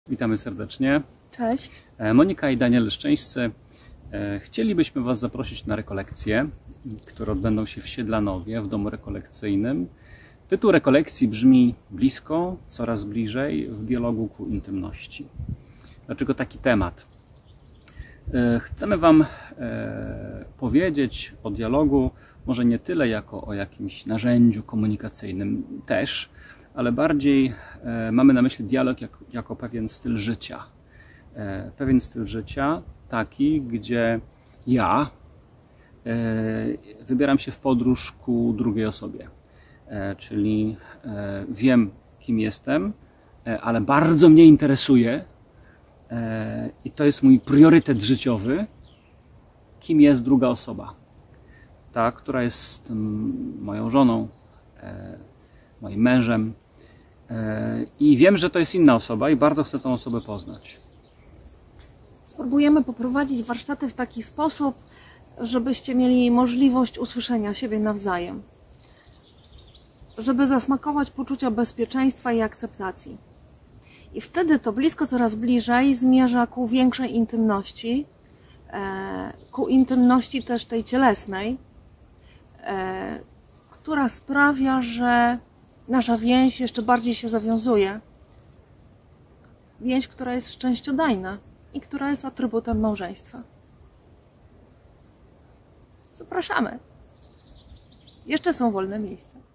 Witamy serdecznie. Cześć. Monika i Daniel Leszczyńscy. Chcielibyśmy Was zaprosić na rekolekcje, które odbędą się w Siedlanowie, w domu rekolekcyjnym. Tytuł rekolekcji brzmi Blisko, coraz bliżej, w dialogu ku intymności. Dlaczego taki temat? Chcemy Wam powiedzieć o dialogu, może nie tyle jako o jakimś narzędziu komunikacyjnym też, ale bardziej mamy na myśli dialog jako pewien styl życia. Pewien styl życia taki, gdzie ja wybieram się w podróż ku drugiej osobie. Czyli wiem, kim jestem, ale bardzo mnie interesuje i to jest mój priorytet życiowy, kim jest druga osoba. Ta, która jest moją żoną, moim mężem. I wiem, że to jest inna osoba i bardzo chcę tą osobę poznać. Spróbujemy poprowadzić warsztaty w taki sposób, żebyście mieli możliwość usłyszenia siebie nawzajem. Żeby zasmakować poczucia bezpieczeństwa i akceptacji. I wtedy to blisko coraz bliżej zmierza ku większej intymności, ku intymności też tej cielesnej, która sprawia, że nasza więź jeszcze bardziej się zawiązuje. Więź, która jest szczęściodajna i która jest atrybutem małżeństwa. Zapraszamy. Jeszcze są wolne miejsca.